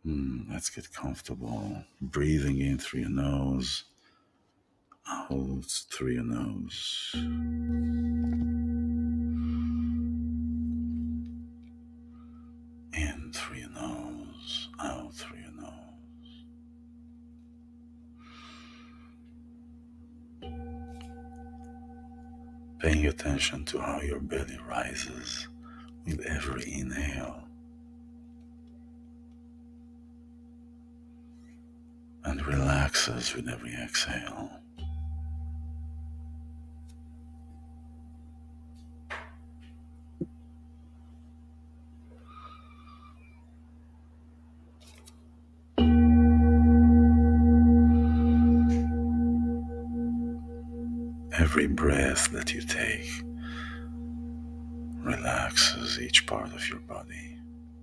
Let's get comfortable. Breathing in through your nose, out through your nose. In through your nose, out through your nose. Paying attention to how your belly rises with every inhale and relaxes with every exhale. Every breath that you take relaxes each part of your body.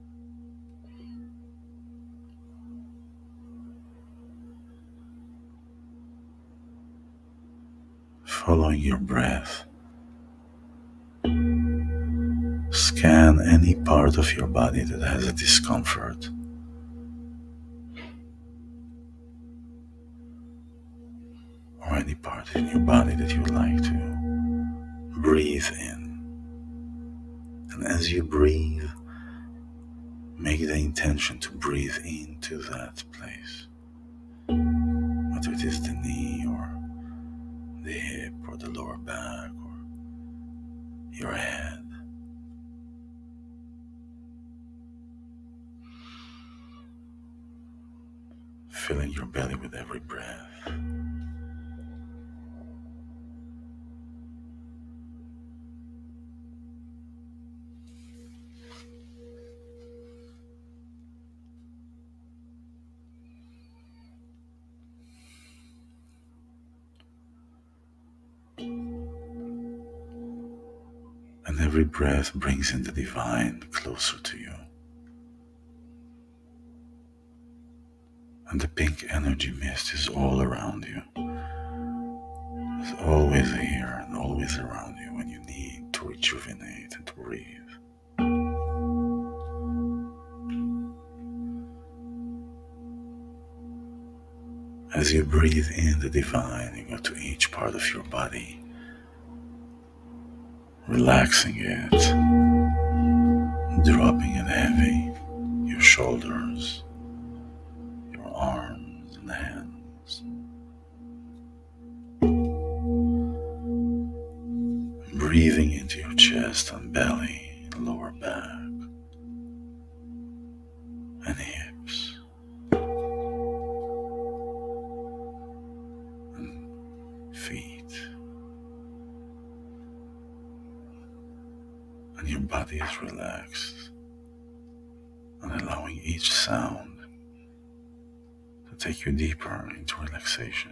Following your breath, scan any part of your body that has a discomfort. Or any part in your body that you would like to breathe in. And as you breathe, make the intention to breathe into that place. Whether it is the knee or the hip or the lower back or your head. Filling your belly with every breath. And every breath brings in the divine closer to you. And the pink energy mist is all around you. It's always here and always around you when you need to rejuvenate and to breathe. As you breathe in the divine, you go to each part of your body, relaxing it, dropping it heavy, your shoulders, your arms and hands. Breathing into your chest and belly, lower back, and hips, and feet. And your body is relaxed and allowing each sound to take you deeper into relaxation.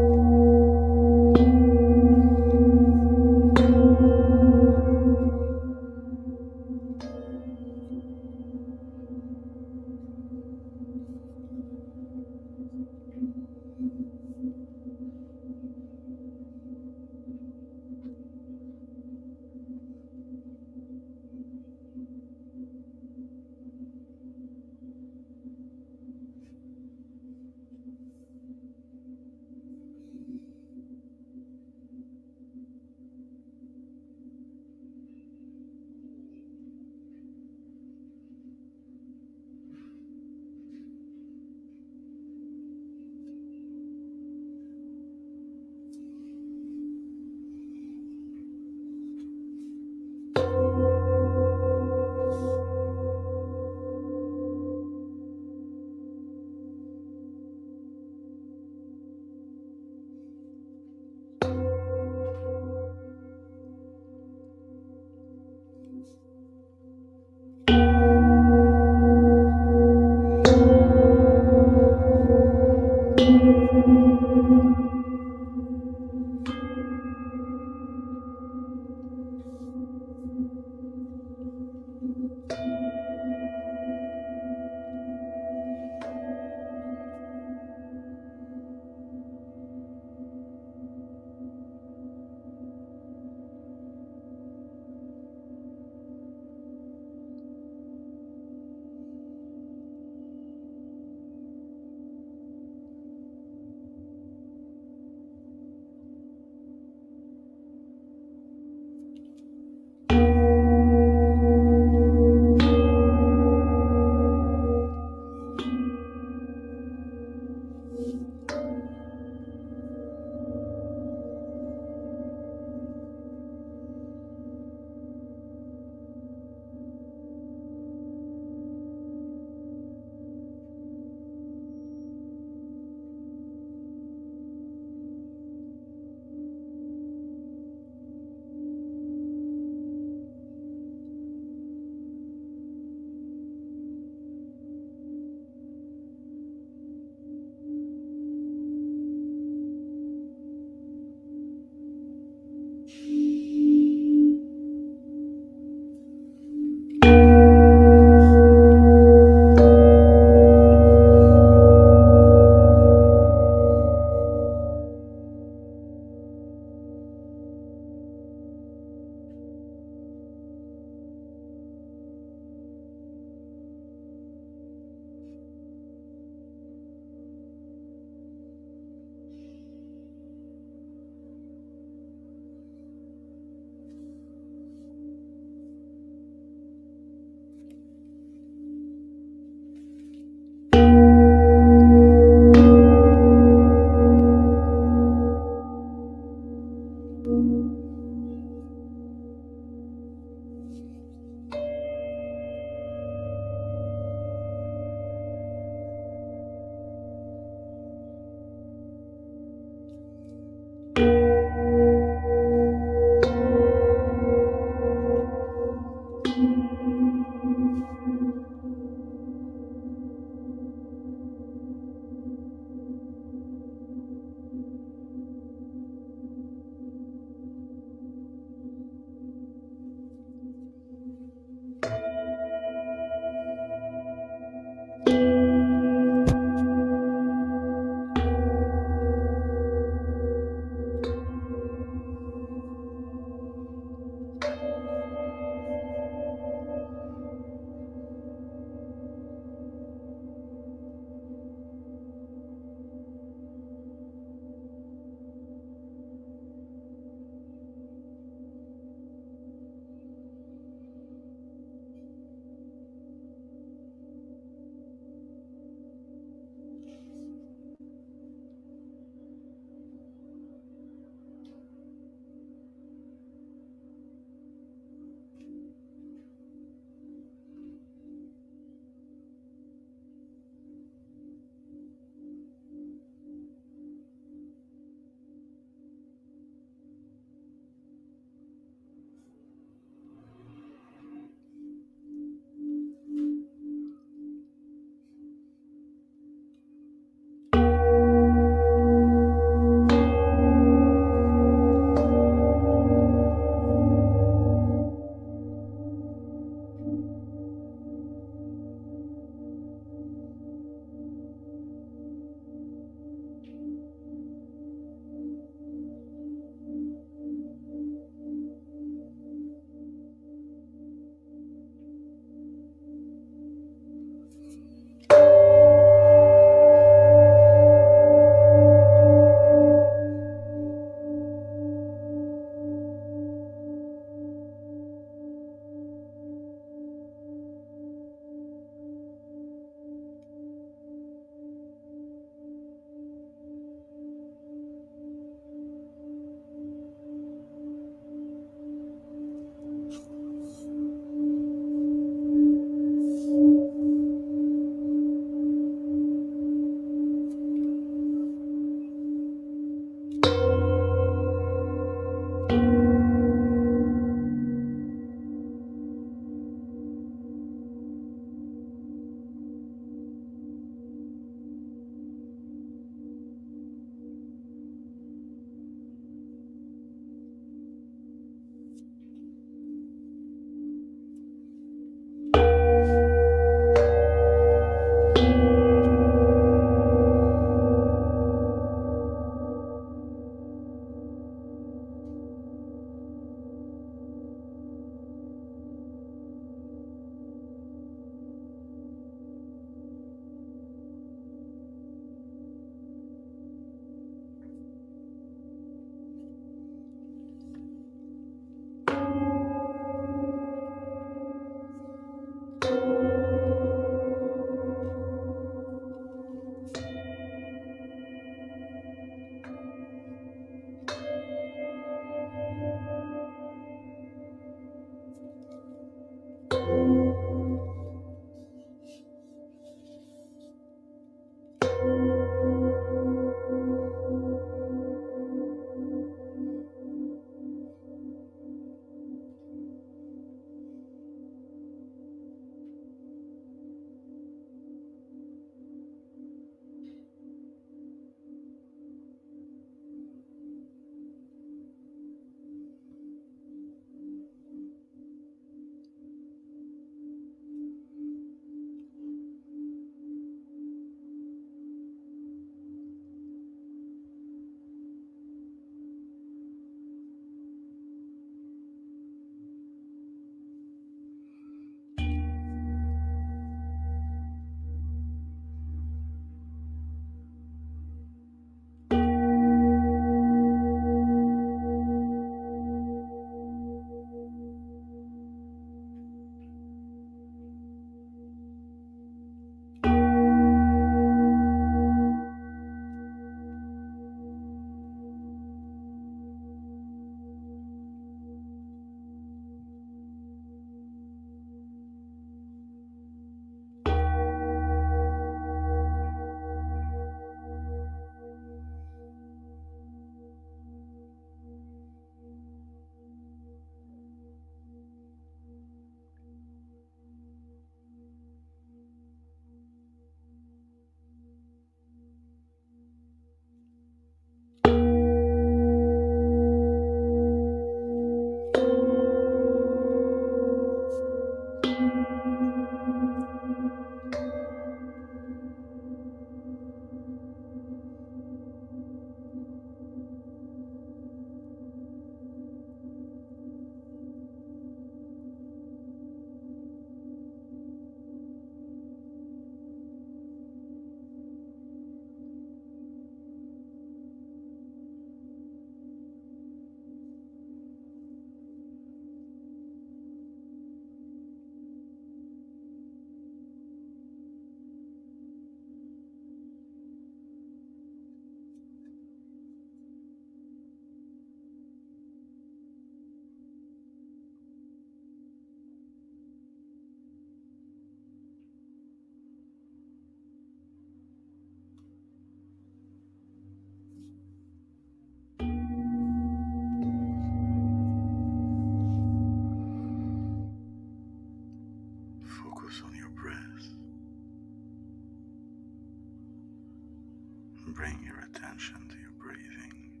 bring your attention to your breathing.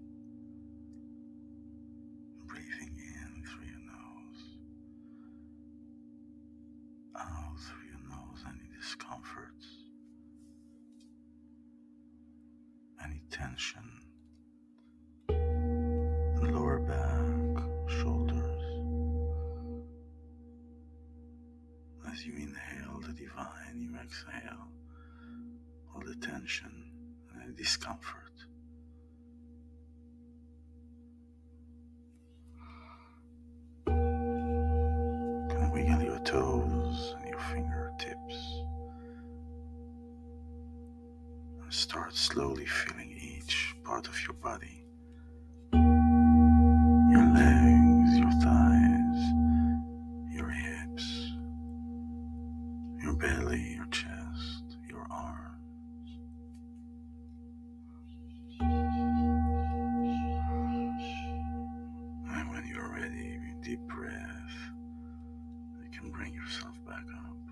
Breathing in through your nose, out through your nose, any discomforts, any tension in the lower back, shoulders. As you inhale the divine, you exhale all the tension and discomfort. Can wiggle your toes and your fingertips and start slowly feeling each part of your body. Your legs, your thighs, your hips, your belly, your chest, your arms. And when you're ready, with deep breath, you can bring yourself back up.